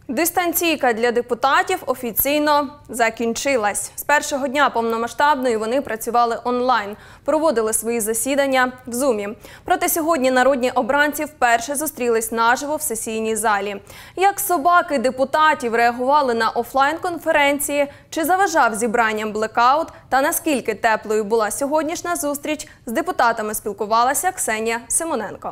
Дистанційка для депутатів офіційно закінчилась. З першого дня повномасштабної вони працювали онлайн, проводили свої засідання в Зумі. Проте сьогодні народні обранці вперше зустрілись наживо в сесійній залі. Як собаки депутатів реагували на офлайн-конференції, чи заважав зібранням блекаут та наскільки теплою була сьогоднішня зустріч, з депутатами спілкувалася Ксенія Симоненко.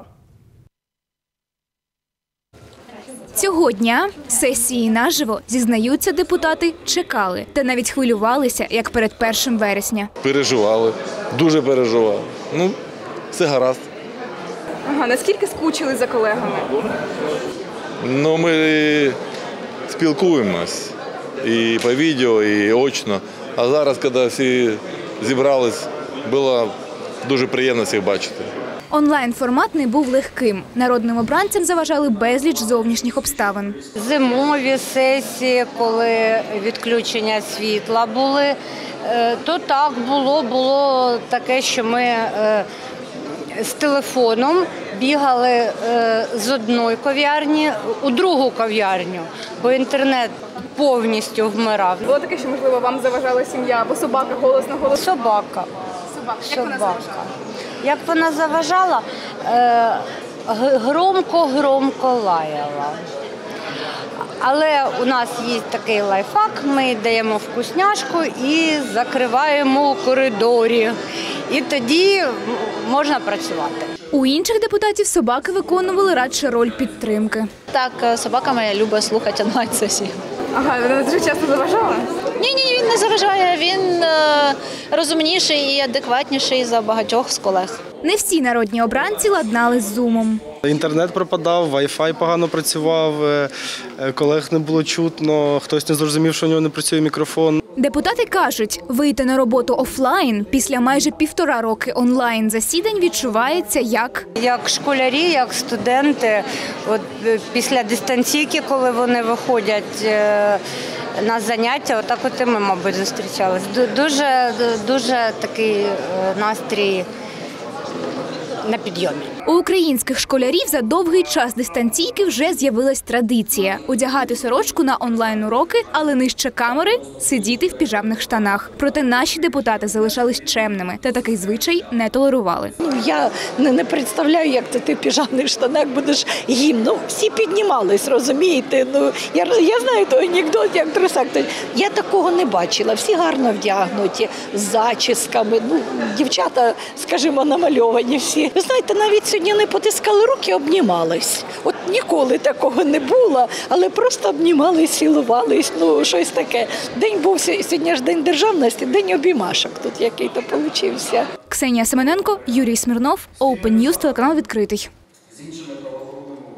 Цього дня сесії наживо, зізнаються депутати, чекали та навіть хвилювалися, як перед 1 вересня. Переживали, дуже переживали. Ну, все гаразд. Ага, наскільки скучили за колегами? Ну, ми спілкуємось і по відео, і очно. А зараз, коли всі зібрались, було дуже приємно всіх бачити. Онлайн-формат не був легким. Народним обранцям заважали безліч зовнішніх обставин. Зимові сесії, коли відключення світла були, то так було таке, що ми з телефоном бігали з одної кав'ярні у другу кав'ярню, бо інтернет повністю вмирав. Було таке, що, можливо, вам заважала сім'я або собака голосно? Собака. Як вона заважала? Як вона заважала? Громко лаяла. Але у нас є такий лайфхак, ми даємо вкусняшку і закриваємо у коридорі. І тоді можна працювати. У інших депутатів собаки виконували радше роль підтримки. Так, собака моя любить слухати онлайн-сесії. Ага, вона дуже часто заважала? Ні, він не заважає, він розумніший і адекватніший за багатьох з колег. Не всі народні обранці ладнали з Зумом. Інтернет пропадав, Wi-Fi погано працював, колег не було чутно, хтось не зрозумів, що у нього не працює мікрофон. Депутати кажуть, вийти на роботу офлайн після майже 1,5 роки онлайн-засідань відчувається Як школярі, як студенти, от після дистанційки, коли вони виходять на заняття, отак от і ми, мабуть, зустрічалися. Дуже такий настрій на підйомі. У українських школярів за довгий час дистанційки вже з'явилась традиція – одягати сорочку на онлайн-уроки, але нижче камери – сидіти в піжамних штанах. Проте наші депутати залишались чемними та такий звичай не толерували. Я не представляю, як ти в піжамних штанах будеш гімн. Всі піднімались, розумієте? Я знаю той анекдот, як трусак. Я такого не бачила. Всі гарно вдягнуті, з зачісками. Дівчата, скажімо, намальовані всі. Ви знаєте, навіть сьогодні не потискали руки, обнімались. От ніколи такого не було, але просто обнімались, цілувались, щось таке. День був, сьогодні ж День державності, день обіймашок тут який-то получився. Ксенія Симоненко, Юрій Смірнов, Open News, телеканал «Відкритий».